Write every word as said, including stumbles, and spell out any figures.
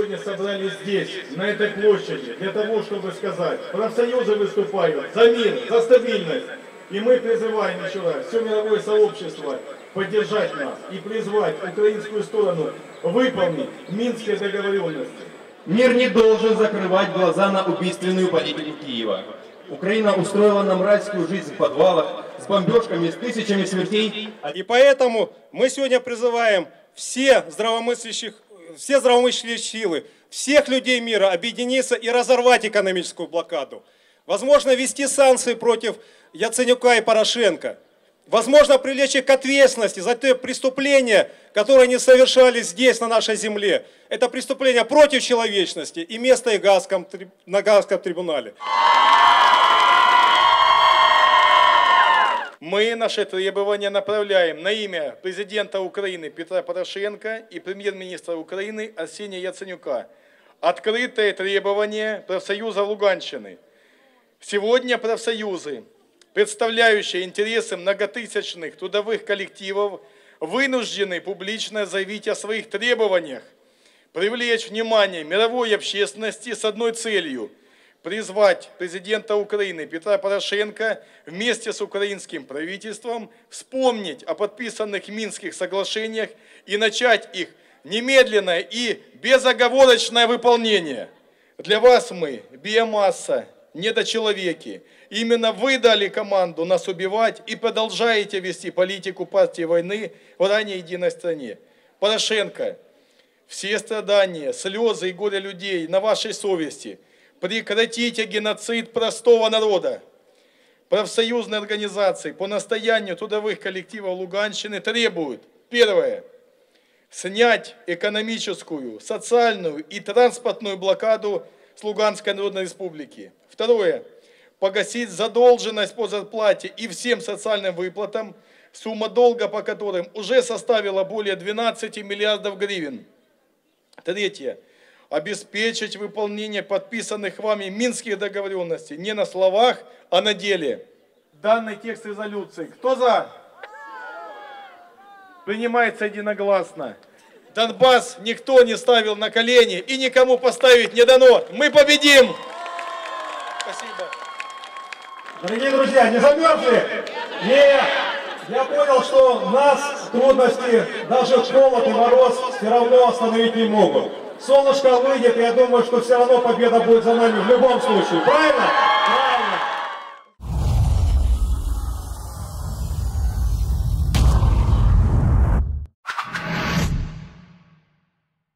сегодня собрались здесь, на этой площади, для того, чтобы сказать, профсоюзы выступают за мир, за стабильность. И мы призываем еще раз все мировое сообщество поддержать нас и призвать украинскую сторону выполнить Минские договоренности. Мир не должен закрывать глаза на убийственную политику Киева. Украина устроила нам райскую жизнь в подвалах, с бомбежками, с тысячами смертей. И поэтому мы сегодня призываем все здравомыслящих, все здравомыслящие силы, всех людей мира объединиться и разорвать экономическую блокаду. Возможно, ввести санкции против Яценюка и Порошенко. Возможно, привлечь их к ответственности за те преступления, которые они совершали здесь, на нашей земле. Это преступления против человечности и место их на Гаагском трибунале. Мы наши требования направляем на имя президента Украины Петра Порошенко и премьер-министра Украины Арсения Яценюка. Открытое требование профсоюза Луганщины. Сегодня профсоюзы, представляющие интересы многотысячных трудовых коллективов, вынуждены публично заявить о своих требованиях, привлечь внимание мировой общественности с одной целью – призвать президента Украины Петра Порошенко вместе с украинским правительством вспомнить о подписанных Минских соглашениях и начать их немедленное и безоговорочное выполнение. Для вас мы – биомасса, недочеловеки. Именно вы дали команду нас убивать и продолжаете вести политику партии войны в ранее единой стране. Порошенко, все страдания, слезы и горе людей на вашей совести. Прекратите геноцид простого народа. Профсоюзные организации по настоянию трудовых коллективов Луганщины требуют: первое. Снять экономическую, социальную и транспортную блокаду с Луганской Народной Республики. Второе. Погасить задолженность по зарплате и всем социальным выплатам, сумма долга по которым уже составила более двенадцати миллиардов гривен. Третье. Обеспечить выполнение подписанных вами Минских договоренностей не на словах, а на деле. Данный текст резолюции. Кто за? Принимается единогласно. Донбасс никто не ставил на колени и никому поставить не дано. Мы победим! Спасибо. Дорогие друзья, не замерзли? Нет! Я понял, что нас трудности, даже холод и мороз все равно остановить не могут. Солнышко выйдет, и я думаю, что все равно победа будет за нами в любом случае. Правильно?